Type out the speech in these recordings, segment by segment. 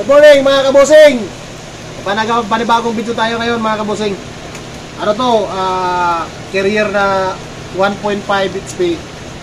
Good morning mga kabusing! Panibagong video tayo ngayon mga kabusing. Ano to? Carrier na 1.5 HP.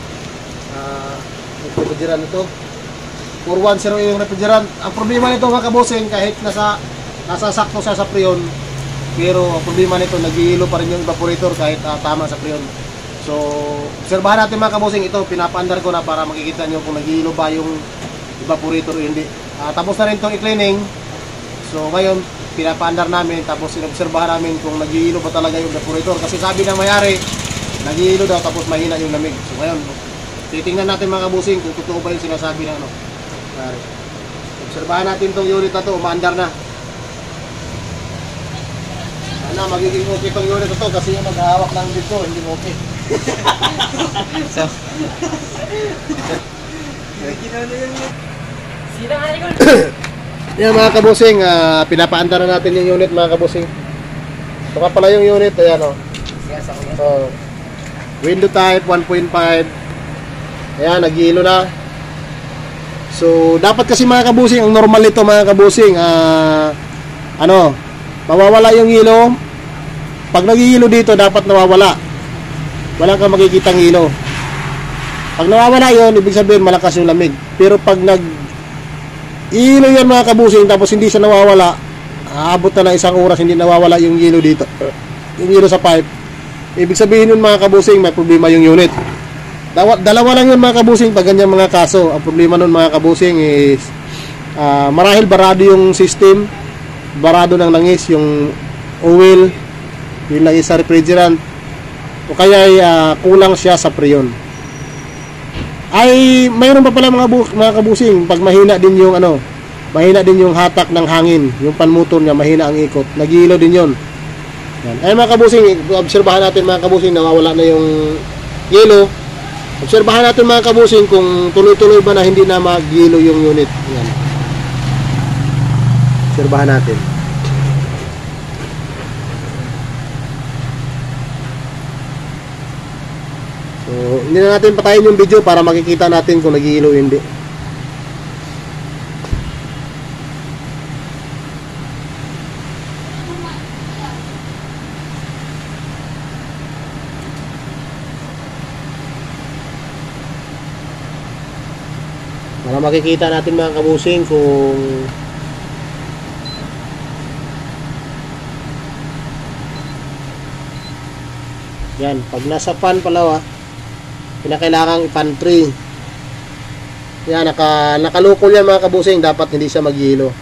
Refrigerant ito. 410 yung refrigerant. Ang problema nito mga kabusing, kahit nasa sakto siya sa preon, pero ang problema nito, nag-iilo pa rin yung evaporator kahit tama sa preon. So, obserbahan natin mga kabusing. Ito, pinapaandar ko na para makikita nyo kung nag-iilo ba yung evaporator o hindi. Tapos na rin itong i-cleaning. So ngayon pinapaandar namin, tapos inobserbahan namin kung nag-iilo ba talaga yung evaporator, kasi sabi ng mayari nag-iilo daw tapos mahina yung lamig. So ngayon titingnan natin mga kabusing kung totoo ba yung sinasabi ng mayari. Obserbahan natin itong unit na to, umaandar na. Sana magiging okay itong unit na to, kasi yung maghahawak lang dito hindi okay. So yan mga kabusing, pinapaandar na natin yung unit mga kabusing. Ito ka pala yung unit, ayan o. Window type 1.5. Ayan, nag-iilo na. So dapat kasi mga kabusing, ang normal nito mga kabusing, mawawala yung ilo. Pag nag-iilo dito, dapat nawawala. Wala kang makikitang ilo. Pag nawawala yun, ibig sabihin malakas yung lamig. Pero pag ilo yan mga kabusing, tapos hindi siya nawawala, aabot na ng isang oras hindi nawawala yung ilo dito, yung ilo sa pipe, ibig sabihin yun mga kabusing, may problema yung unit. Dalawa lang yun mga kabusing pag ganyan mga kaso. Ang problema nun mga kabusing is marahil barado yung system, barado ng langis yung oil, yung langis sa refrigerant, o kaya kulang siya sa preon. Ay mayroon pa pala mga kabusing, pag mahina din yung mahina din yung hatak ng hangin, yung panmotor niya mahina ang ikot, nag-iilo din yon. Yan. Ay mga kabusing, obserbahan natin mga kabusing, nawawala na yung yelo. Obserbahan natin mga kabusing kung tuloy-tuloy ba na hindi na mag-yelo yung unit. Yan. Obserbahan natin. So, hindi na natin patayin yung video para makikita natin kung nag-iilo o hindi. Para makikita natin mga kabusing kung yan, pag nasa fan pala pinakailangang i-pantry. Yan, nakalukol yan mga kabusing, dapat hindi siya mag-yelo.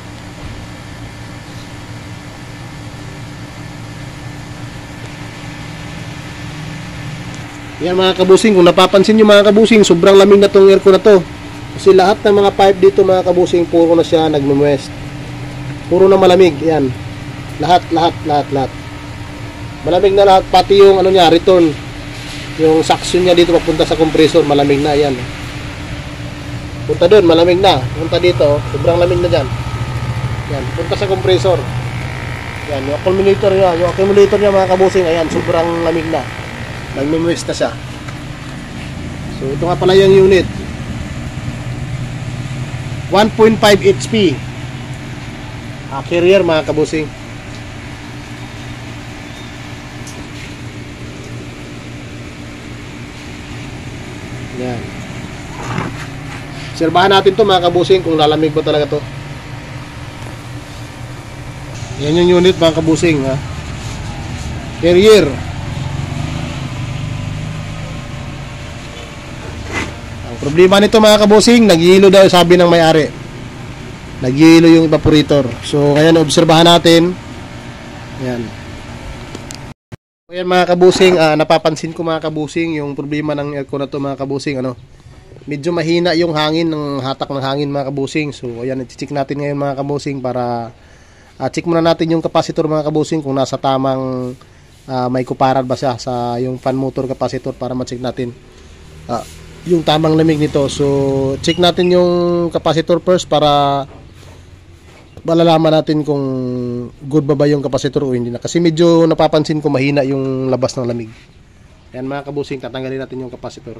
Yan mga kabusing, kung napapansin nyo mga kabusing, sobrang lamig na tong aircon na to. Kasi lahat ng mga pipe dito mga kabusing, puro na siya nagmumwest. Puro na malamig, yan. Lahat. Malamig na lahat, pati yung return. Yung suction niya dito papunta sa compressor, malamig na yan. Punta doon, malamig na. Punta dito, sobrang lamig na dyan. Yan, punta sa compressor. Yan, yung accumulator niya mga kabusing, ayan, sobrang lamig na. Nagmumwest na siya. So ito nga pala yung unit. 1.5 HP. Carrier mga kabusing. Yan. Obserbahan natin to mga kabusing kung lalamig ba talaga to. Yan yung unit mga kabusing, Carrier. Ang problema nito mga kabusing, nag-iilo daw sabi ng may-ari. Nag-iilo yung evaporator. So ngayon obserbahan natin. Yan. Ayan mga kabusing, napapansin ko mga kabusing yung problema ng aircon na to mga kabusing, medyo mahina yung hangin, ng hatak ng hangin mga kabusing. So ayan, i-check natin ngayon mga kabusing para check muna natin yung capacitor mga kabusing kung nasa tamang may kuparan ba siya sa yung fan motor capacitor, para ma-check natin yung tamang lamig nito. So check natin yung capacitor first para malalaman natin kung good ba yung capacitor o hindi na, kasi medyo napapansin ko mahina yung labas ng lamig. Yan mga kabusing, tatanggalin natin yung capacitor.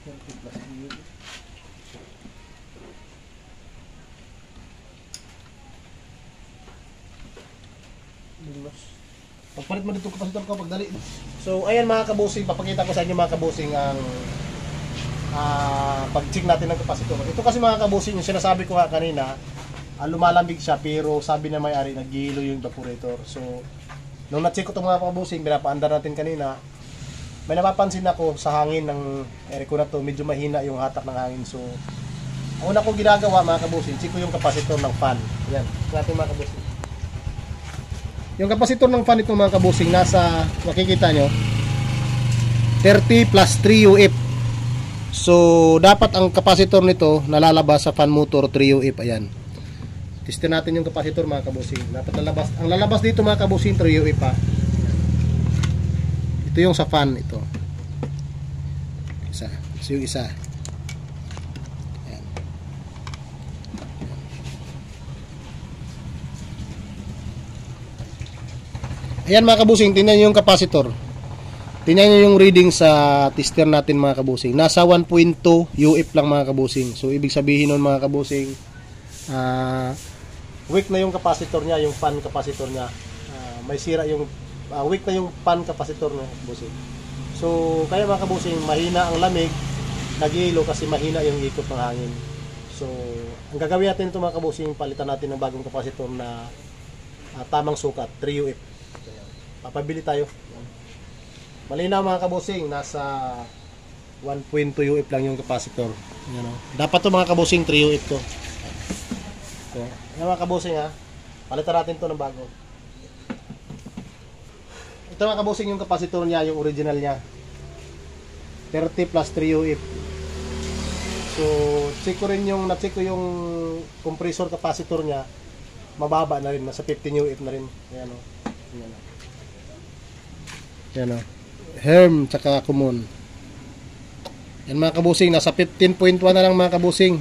Pagpalit mo dito kapasitor ko pagdali. So ayan mga kabusing, papakita ko sa inyo mga kabusing ang pag-check natin ng kapasitor. Ito kasi mga kabusing, yung sinasabi ko nga kanina, lumalambig siya pero sabi na may-ari naghihilo yung evaporator. So nung na-check ko itong mga kabusing, pinapaandar natin kanina, may napapansin ako sa hangin ng aircon na to, medyo mahina yung hatak ng hangin. So ang una kong ginagawa mga kabusing, check ko yung kapasitor ng fan. Ayan, natin mga kabusing. Yung kapasitor ng fan itong mga kabusing, nasa, makikita nyo, 30 plus 3 UF. So, dapat ang kapasitor nito nalalabas sa fan motor 3 UF. Ayan. Testin natin yung kapasitor mga kabusing. Dapat lalabas. Ang lalabas dito mga kabusing 3 UF pa. Ito yung sa fan ito. Isa. Ito yung isa. Ayan mga kabusing, tingnan nyo yung kapasitor. Tingnan nyo yung reading sa tester natin mga kabusing. Nasa 1.2 UF lang mga kabusing. So ibig sabihin nun mga kabusing, weak na yung kapasitor niya, yung fan kapasitor niya. May sira yung, weak na yung fan kapasitor niya kabusing. So kaya mga kabusing, mahina ang lamig, nag-ihilo kasi mahina yung ikot ng hangin. So ang gagawin natin ito mga kabusing, palitan natin ng bagong kapasitor na tamang sukat, 3 UF. Papabili tayo. Malinaw mga kabusing, nasa 1.2 UF lang yung capacitor. Yan, dapat to mga kabusing 3 UF to. So, yan mga kabusing ha. Palitan natin to ng bago. Ito mga kabusing yung capacitor niya, yung original niya. 30 plus 3 UF. So, check ko rin yung, na-check ko yung compressor capacitor niya. Mababa na rin, nasa 15 UF na rin. Ayan o. Ayan o. Yan o. Herm tsaka common. Yan mga kabusing, nasa 15.1 na lang mga kabusing.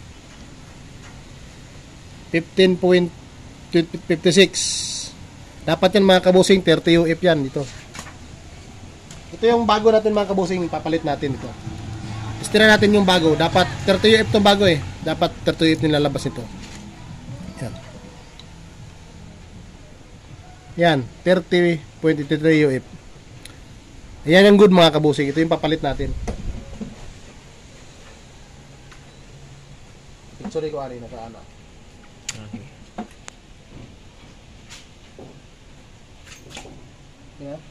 15.56. Dapat yan mga kabusing 30 UF yan dito. Ito yung bago natin mga kabusing, papalit natin ito. Istira natin yung bago. Dapat 30 UF itong bago eh. Dapat 30 UF nilalabas nito. Yan. Yan, 30.83 UF. Ayan yung good mga kabusing. Ito yung papalit natin. Sorry ko ari na kaano. Okay. Yeah.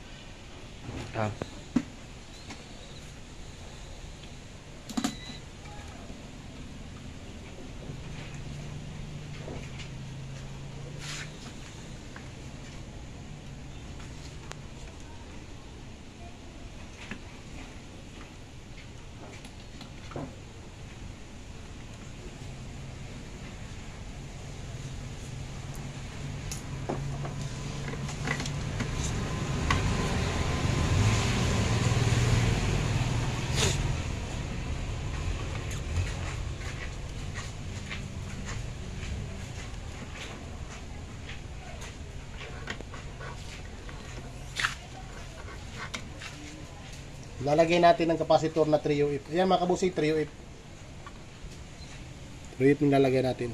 Lalagay natin ng kapasitor na 3 UF. Ayan mga kabusing, 3 UF. 3 UF yung lalagay natin.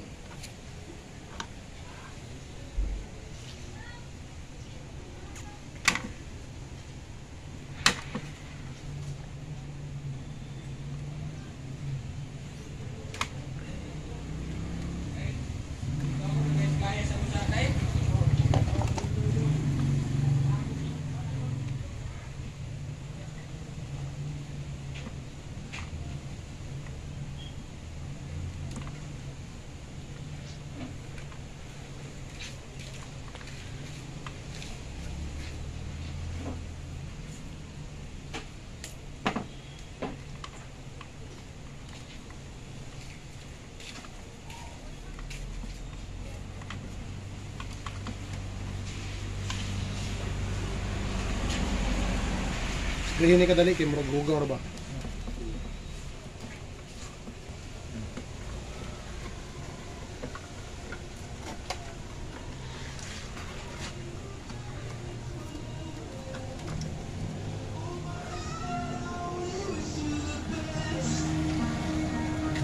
Ganyan ni kadali kay murag gugang ra ba?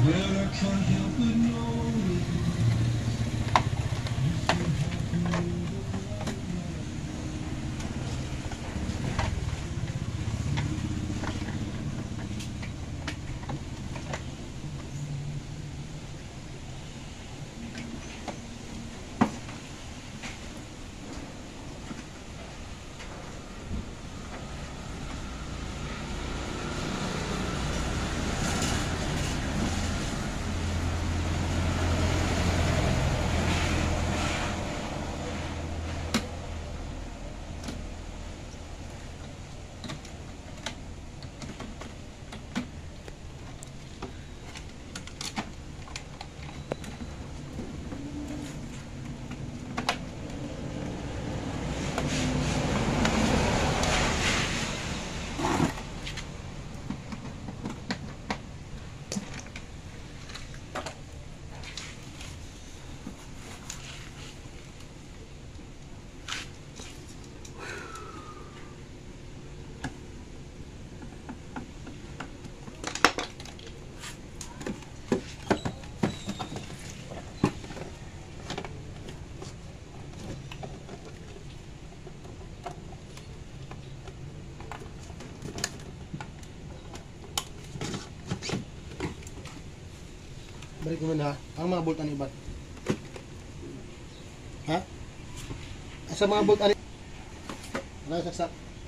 Balik ko muna, ang mga bolt ani ibat. Ha? Asa mga bolt ani? Wala saksak.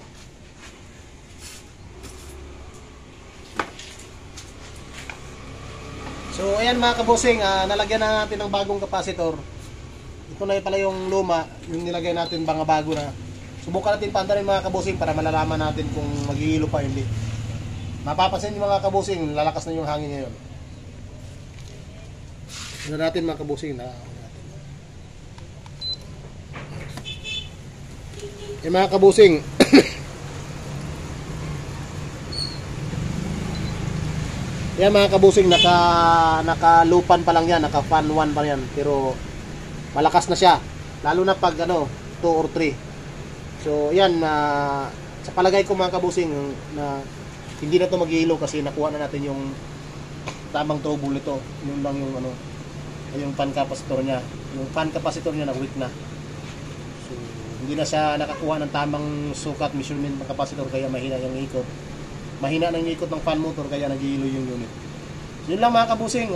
So ayan mga kabosing, nalagyan na natin ng bagong kapasitor. Ito na pala yung luma, yung nilagay natin mga bago na. Subukan natin paandarin mga kabosing para malalaman natin kung maghihilo pa hindi. Mapapansin yung mga kabosing, lalakas na yung hangin ngayon. Ano natin mga kabusing na mga kabusing yan mga kabusing nakalupan pa lang yan, naka fan 1 pa yan, pero malakas na siya lalo na pag 2 or 3. So yan, sa palagay ko mga kabusing na hindi na to maghihilo kasi nakuha na natin yung tamang trouble nito. Yun lang yung fan capacitor niya. Yung fan capacitor niya na weak na. So, hindi na siya nakakuha ng tamang sukat measurement ng capacitor kaya mahina yung ikot. Mahina ng ikot ng fan motor kaya naghihilo yung unit. So, yun lang mga kabusing.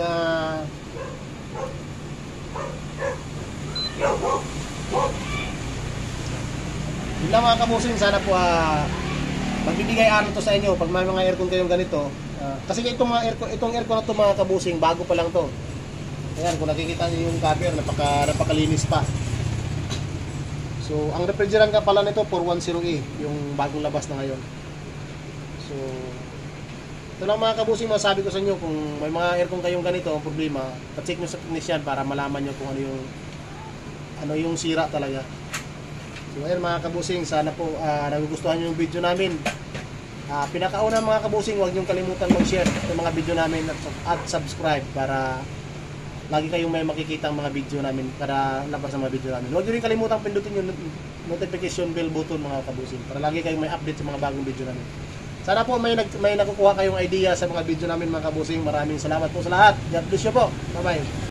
Yun lang mga kabusing. Sana po magbibigay araw to sa inyo pag may mga aircon kayong ganito. Kasi itong aircon na to mga kabusing, bago pa lang to. Ayan, kung nakikita niyo yung cover, napakalinis pa. So, ang refrigerant ka pala nito 410E, yung bagong labas na ngayon. So, ito lang mga kabusing, masabi ko sa inyo, kung may mga aircon kayong ganito, ang problema, pa-check nyo sa technician para malaman nyo kung ano yung sira talaga. So, ayan mga kabusing, sana po nagugustuhan nyo yung video namin. Pinakauna mga kabusing, huwag nyo kalimutan mag-share ng mga video namin at subscribe para lagi kayong may makikita ang mga video namin para labas ng mga video namin. Huwag nyo rin kalimutang pindutin yung notification bell button mga kabusing para lagi kayong may update sa mga bagong video namin. Sana po may nakukuha kayong idea sa mga video namin mga kabusing. Maraming salamat po sa lahat. God bless you po. Bye bye.